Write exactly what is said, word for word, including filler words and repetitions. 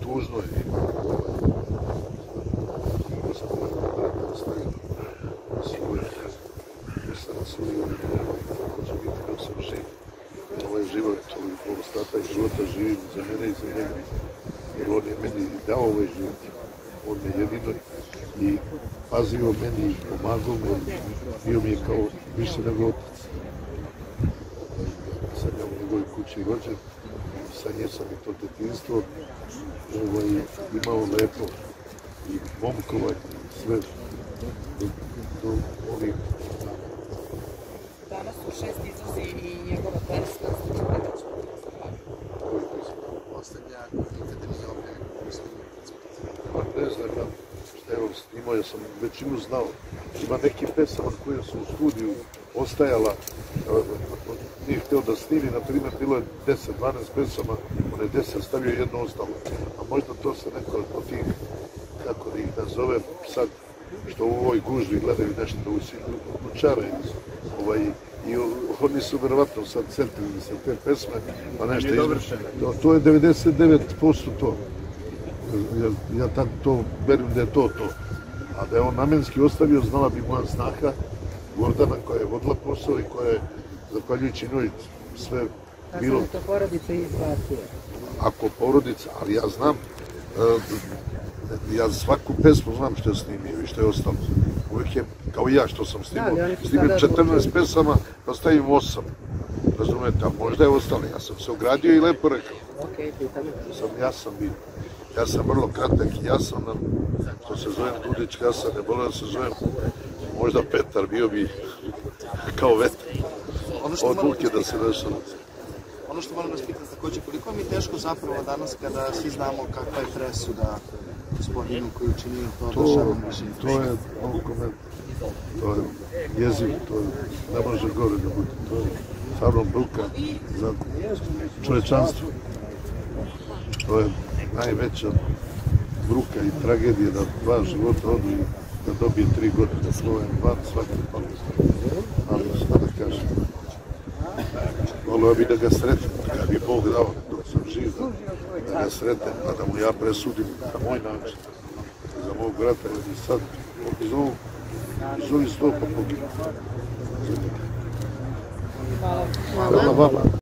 tužno je. Kako sam tako brata ostavio svoj, sam svoj, kako će biti dok sam živ. Ovaj život, ostatak života živim za mene i za njega. Jer on je meni dao ovaj život. On je jedino i pazio meni i pomagao me. Bio mi je kao više nego otac. Sam ja u njegovoj kući rođen. Sa nje sam i to detinjstvo imao lepo i momkova i sve do ovih. Danas u šest izlazi i njegova pesma. Koji pesma? Poslednja nikada nije objavljena poslednja. Pa ne znam ja šta je on snimao, ja sam većinu znao. Ima neki pesama koje su u studiju ostajala, nije hteo da snimi, na primjer, bilo je deset dvanaest pesama, on je deset stavio jedno ostalo. A možda to se neko od tih, kako da ih nazovem, sad, što u ovoj gužvi gledaju nešto u slučare, i oni su verovatno sad centrili se te pesme, pa nešto izvršeno. To je devedeset devet posto to. Ja tako to verujem da je to to. A da je on namenski ostavio, znala bi moja snaha, Gordana, koja je vodila posao i koja je, zahvaljujući njoj, sve bilo... A sam to porodica izbacuje? Ako porodica, ali ja znam, ja svaku pesmu znam što je snimio i što je ostalo. Uvijek je, kao i ja što sam snimio, snimio četrnaest pesama, pa stavim osam. Razumete, a možda je ostalo. Ja sam se ogradio i lepo rekao. Okej, pitam. Ja sam bio. Ja sam vrlo kratak i jasan, što se zovem Dudić Kasa, ne volim da se zovem možda Petar, bio bi kao vetar. Od ruke da se nešto... Ono što moram vas pitati takođe, koliko mi je teško zapravo danas kada svi znamo kakva je presuda gospodinu koji učinio to da šalim mišljenje? To je, to je jezivo, to ne može gore da bude. To je stvarno bruka za čovečanstvo. To je najveća bruka i tragedija da dva života odu i da dobije tri godine. To je van svake pameti. Ali šta da kažem? Volio bi da ga sretnem, kada bi Bog dao dok sam živ, da ga sretnem, pa da mu ja presudim na moj način. Za mog brata, jer i sad iz ovog, iz ovih sto pa poginu. Hvala. Hvala vama.